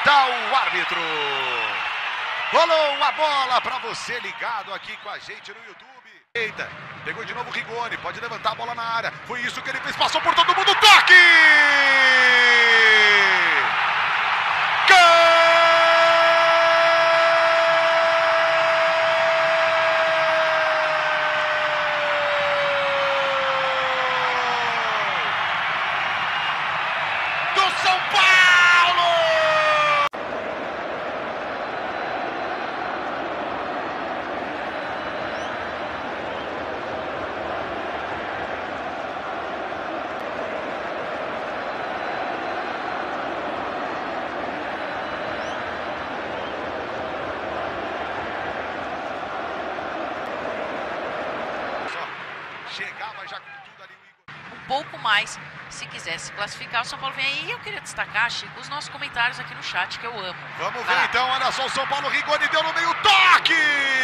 Apita o árbitro. Rolou a bola para você ligado aqui com a gente no YouTube. Eita, pegou de novo o Rigoni, pode levantar a bola na área. Foi isso que ele fez, passou por todo mundo, toque! Gol! Do São Paulo! Chegava já com tudo ali o Igor. Um pouco mais, se quisesse classificar, o São Paulo vem aí. E eu queria destacar, Chico, os nossos comentários aqui no chat, que eu amo. Vamos ver então, olha só o São Paulo, Rigoni deu no meio, toque!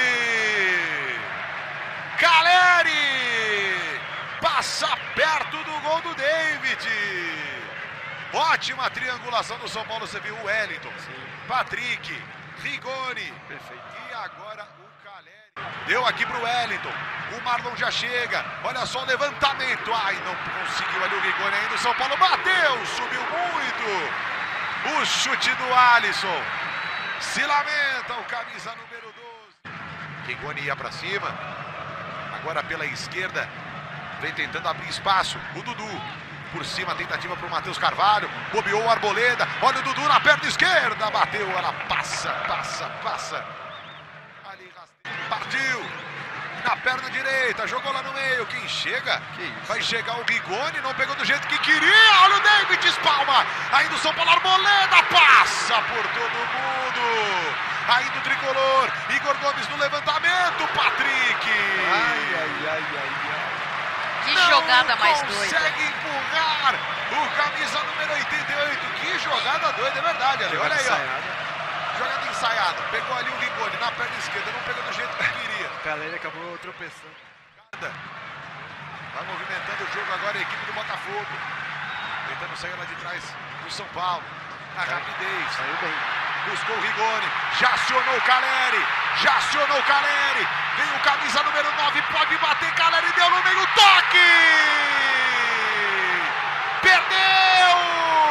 Caleri! Passa perto do gol do David. Ótima triangulação do São Paulo, você viu o Wellington, Patrick, Rigoni. Perfeito. E agora o Caleri. Deu aqui pro Wellington. O Marlon já chega. Olha só o levantamento. Ai, não conseguiu ali o Rigoni ainda. O São Paulo bateu. Subiu muito. O chute do Alisson. Se lamenta o camisa número 12. Rigoni ia pra cima. Agora pela esquerda. Vem tentando abrir espaço. O Dudu. Por cima, tentativa pro Matheus Carvalho. Bobeou o Arboleda. Olha o Dudu na perna esquerda. Bateu. Ela passa. Ali, partiu. Na perna direita, jogou lá no meio. Quem chega? Vai chegar o Rigoni, não pegou do jeito que queria. Olha o David, espalma. Ainda o São Paulo, Arboleda, passa por todo mundo. Ainda o tricolor, Igor Gomes no levantamento, Patrick. Que jogada mais doida. Consegue empurrar o camisa número 88. Que jogada doida, é verdade. Ali. Olha aí, ó. Jogada ensaiada. Pegou ali o Rigoni na perna esquerda, não pegou do jeito que queria. O Caleri acabou tropeçando. Vai movimentando o jogo agora a equipe do Botafogo. Tentando sair lá de trás do São Paulo. Na rapidez. Saiu bem. Buscou o Rigoni. Já acionou o Caleri. Vem o camisa número 9. Pode bater. Caleri deu no meio. Toque! Perdeu!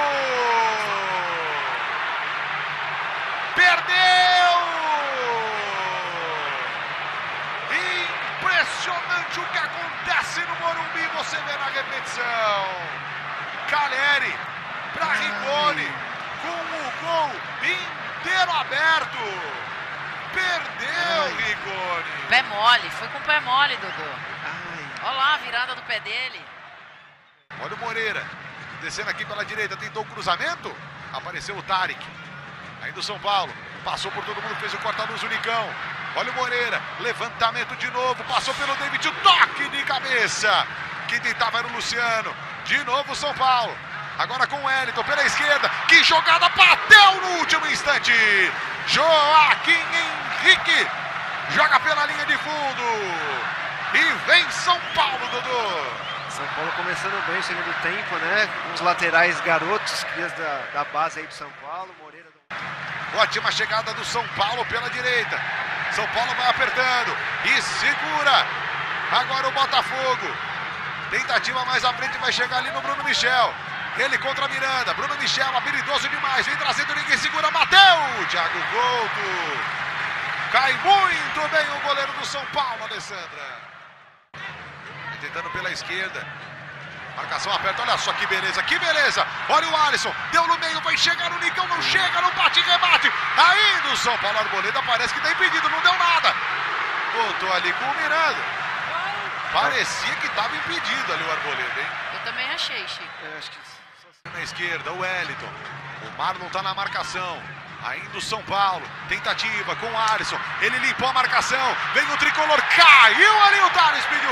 Impressionante o que acontece no Morumbi, você vê na repetição. Caleri para Rigoni, com o gol inteiro aberto. Perdeu Rigoni. Pé mole, foi com pé mole, Dudu. Olha lá a virada do pé dele. Olha o Moreira, descendo aqui pela direita, tentou o cruzamento. Apareceu o Tarek. Ainda o São Paulo, passou por todo mundo, fez o corta-luz, o Nicão. Olha o Moreira, levantamento de novo, passou pelo David, o toque de cabeça. Quem tentava era o Luciano. De novo o São Paulo. Agora com o Wellington pela esquerda. Que jogada, bateu no último instante. Joaquim Henrique joga pela linha de fundo. E vem São Paulo, Dudu. São Paulo começando bem o segundo tempo, né? Os laterais garotos, crias da base aí do São Paulo. Moreira. Ótima chegada do São Paulo pela direita. São Paulo vai apertando e segura. Agora o Botafogo. Tentativa mais à frente, vai chegar ali no Bruno Michel. Ele contra Miranda. Bruno Michel, habilidoso demais. Vem trazendo, ninguém segura. Bateu! Thiago Couto. Cai muito bem o goleiro do São Paulo, Alessandra. Vem tentando pela esquerda. Marcação aperta, olha só que beleza. Olha o Alisson, deu no meio, vai chegar o Nicão, não chega, não bate, rebate. Ainda o São Paulo, Arboleda parece que tá impedido, não deu nada. Voltou ali com o Miranda. Parecia que estava impedido ali o Arboleda, hein? Eu também achei, Chico. Acho que na esquerda, o Wellington. O Marlon tá na marcação. Ainda o São Paulo, tentativa com o Alisson. Ele limpou a marcação, vem o tricolor, caiu ali o Thales, pediu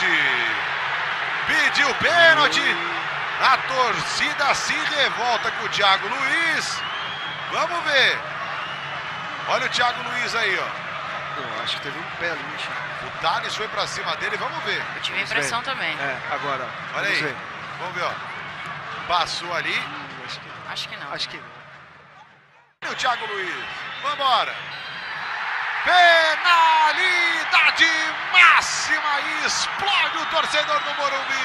pênalti. A torcida se revolta com o Thiago Luiz. Vamos ver. Olha o Thiago Luiz aí, ó. eu acho que teve um pé ali, Chico. O Thales foi pra cima dele, vamos ver. Eu tive a impressão também. Agora. Olha aí. Ver. Vamos ver, ó. Passou ali. Acho que Acho que não. Acho que não. E o Thiago Luiz. Vambora. Penalidade máxima e explode o torcedor do Morumbi.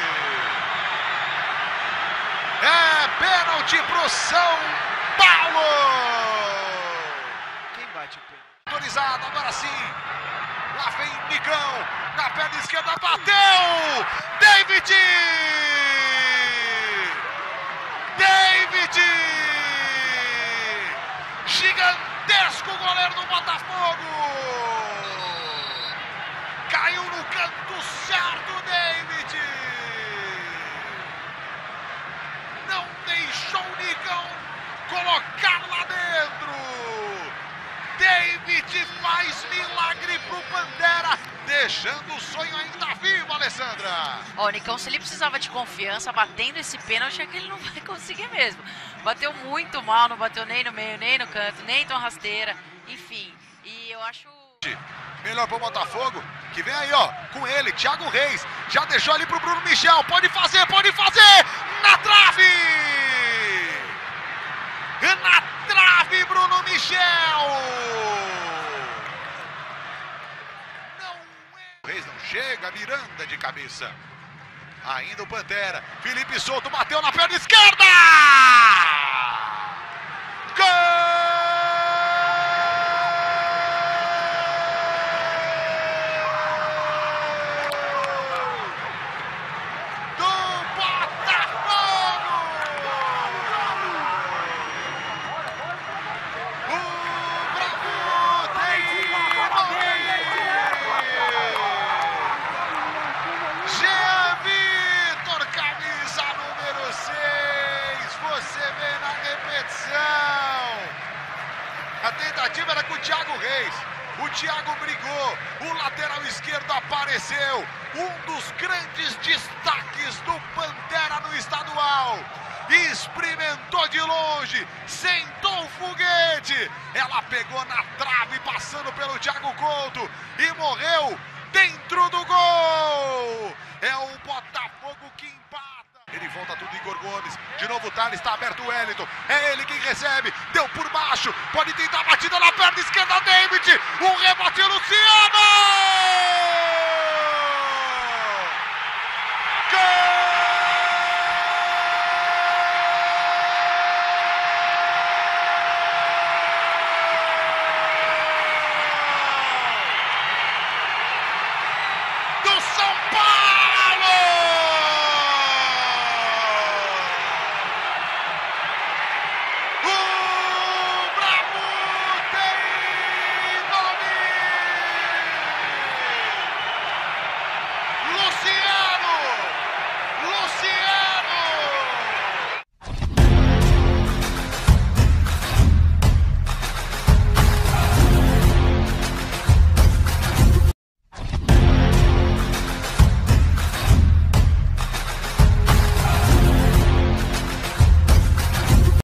É pênalti pro São Paulo. Quem bate o pênalti? Autorizado, agora sim. Lá vem Nicão. Na perna esquerda, bateu. David. Gigantesco goleiro do Botafogo. Caiu no canto certo, David. Não deixou o Nicão colocar lá dentro. David faz milagre pro Pantera, deixando o sonho ainda vivo, Alessandra. Ó, o Nicão, se ele precisava de confiança, batendo esse pênalti, é que ele não vai conseguir mesmo. Bateu muito mal, não bateu nem no meio, nem no canto, nem tão rasteira, enfim. E eu acho... Melhor pro Botafogo, que vem aí, ó, com ele, Thiago Reis. Já deixou ali pro Bruno Michel, pode fazer, na trave! Na trave, Bruno Michel! Reis não chega, Miranda de cabeça. Ainda o Pantera. Felipe Souto bateu na perna esquerda! Gol! Do Botafogo! O Bravo tem Jean Vitor, camisa número 6. Você vê na repetição. A tentativa era com o Thiago Reis. O Thiago brigou. O lateral esquerdo apareceu. Um dos grandes destaques do Pantera no estadual. Experimentou de longe. Sentou o foguete. Ela pegou na trave, passando pelo Thiago Couto. E morreu dentro do gol. É o Botafogo que empata. Ele volta tudo, Igor Gomes. De novo o Thales, está aberto o Wellington. É ele quem recebe. Deu por baixo. Pode tentar a batida na perna esquerda, David. Um rebote, Luciano.